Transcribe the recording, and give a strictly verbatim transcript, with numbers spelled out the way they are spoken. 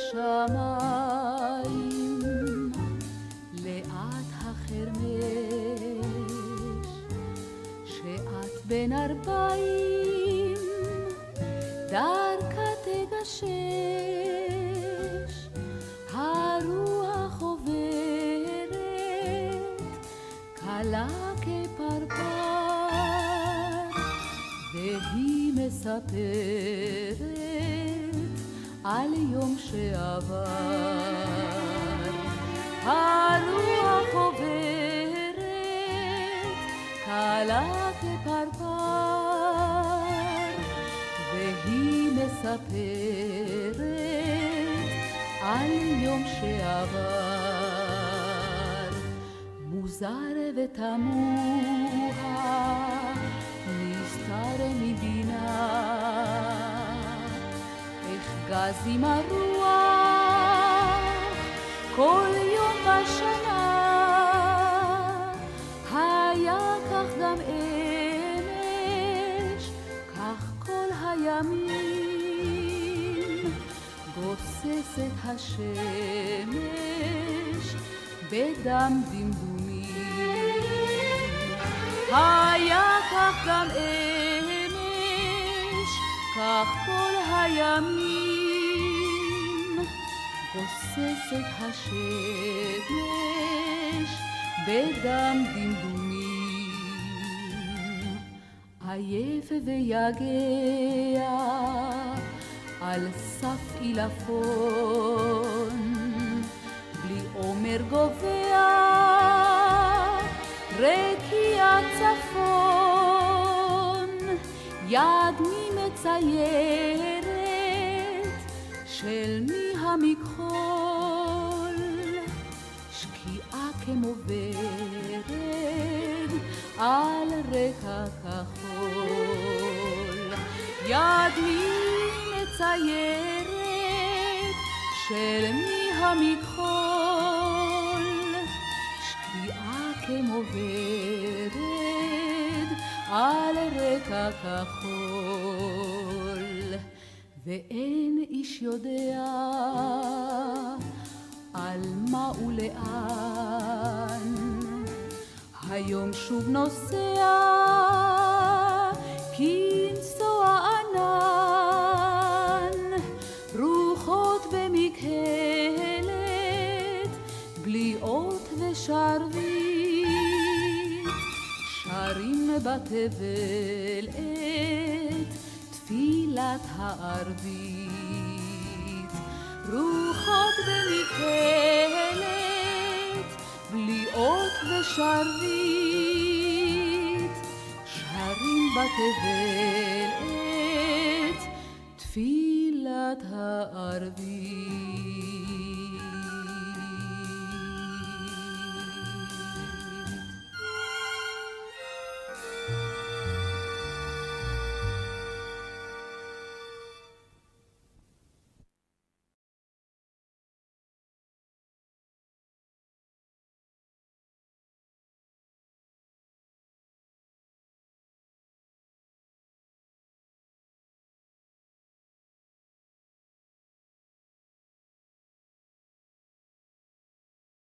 השמיים, לאט החרמש, שאת בין ארבעים, דרכה תגשש, הרוח עוברת, קלה כפרפר, והיא מספרת על יום שעבר. הרוח עוברת, קלה כפרפר, והיא מספרת על יום שעבר. מוזר ותמוה, נסתר מבינה, איך גז עם הרוח כל יום בשנה. היה כך גם אמש, כך כל הימים, גוססת השמש בדם דמדומים. היה כך גם אמש, כך כל הימים, גוססת השמש בדם דמדומים. עייף ויגע על סף עילפון, בלי עומר גובע רקיע צפון. יד מי מציירת, של מי המכחול, שקיעה כמו ורד על רקע כחול. יד מי מציירת, של מי המכחול, שקיעה כמו ורד על רקע כחול. ואין איש יודע על מה ולאן היום שוב נוסע כנסוע ענן. רוחות במקהלת, גליעות ושרביט, שרים בתבל את תפילת הערבית. רוחות במקהלת, גליעות ושרביט, שרים בתבל